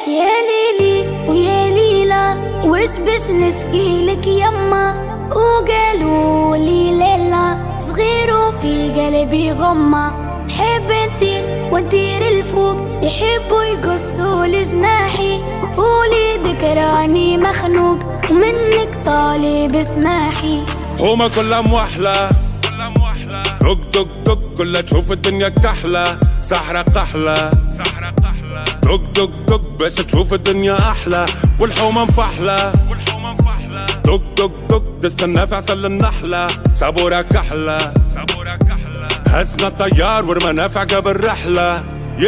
يا ليلي ويا ليلى وش باش نشكيلك يما، وقالوا لي ليلى صغير وفي قلبي غمة، حب نطير وندير الفوق يحبوا يقصوا لجناحي، وليدك راني مخنوق ومنك طالب اسماحي. هما كلها موحلة دق دق دق كلها تشوف الدنيا كحلة، سحرة قحلة دق دق دق باش تشوف الدنيا أحلى، والحومة مفحلة دق دق دق تستنى في عسل النحلة، صبورة كحلة هزنا الطيار ورمانا في عقب الرحلة.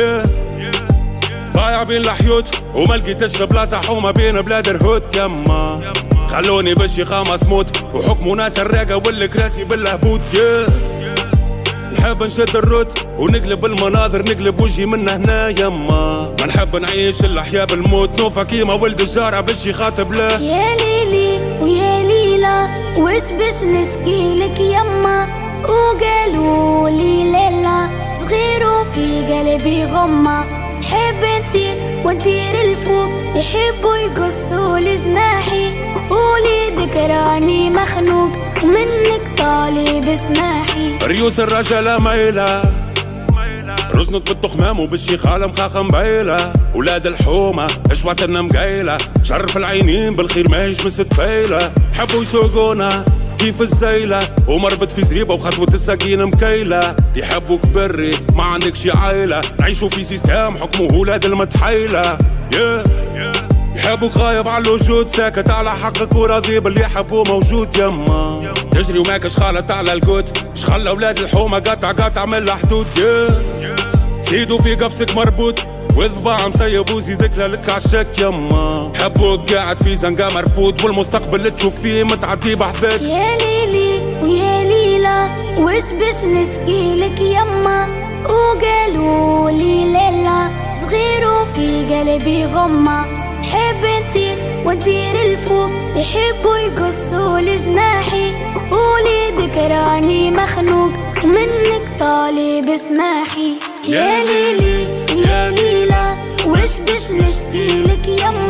ضايع بين الحيوت وما لقيتش بلاصة حومة بين بلاد الهوت يما، خلوني بالشيخة مسموت وحكموا ناس الراقة والكراسي بالهبوط. نحب نشد الروت ونقلب المناظر، نقلب وجهي من هنا يما، ما نحب نعيش الأحياء بالموت، نوفا كيما ولد الجارة بالشي خاطب له. يا ليلي ويا ليلى وش باش نشكيلك يما، وقالوا لي ليلى صغير وفي قلبي غمة، حب نطير وندير الفوق يحبوا يقصوا لجناحي، وليدك راني مخنوق ومنك طالب اسماحي. ريوس الرجالة مايلة رزنت بالتخمام وبالشيخالة مخاخة مبيلة، ولاد الحومة اشواتنا مقايلة، شرف العينين بالخير ماهيش من ستفايلة، حبوا يسوقونا كيف الزيلة ومربط في زريبة وخطوة السكينة مكيلة، يحبوك بري ما عندك شي عايلة، نعيشوا في سيستم حكمه ولاد المتحيلة. يحبوك غايب على الوجود ساكت على حقك وراضي باللي يحبوه موجود يما، تجري وماكش خالط على القوت، شخلى ولاد الحومة قطع من الحدود. زيدوا في قفصك مربوط وذباع مسيب وزيدك لك عالشك يما، حبوك قاعد في زنقة مرفوض والمستقبل اللي تشوف فيه متعدي بحذاك. يا ليلي ويا ليلى وش باش نشكيلك يما، وقالوا لي ليلى صغير وفي قلبي غمة، حب نطير وندير الفوق يحبوا يقصوا لجناحي، وليدك راني مخنوق ومنك طالب اسماحي. يا ليلي يا ليلى وش باش نشكيلك يما،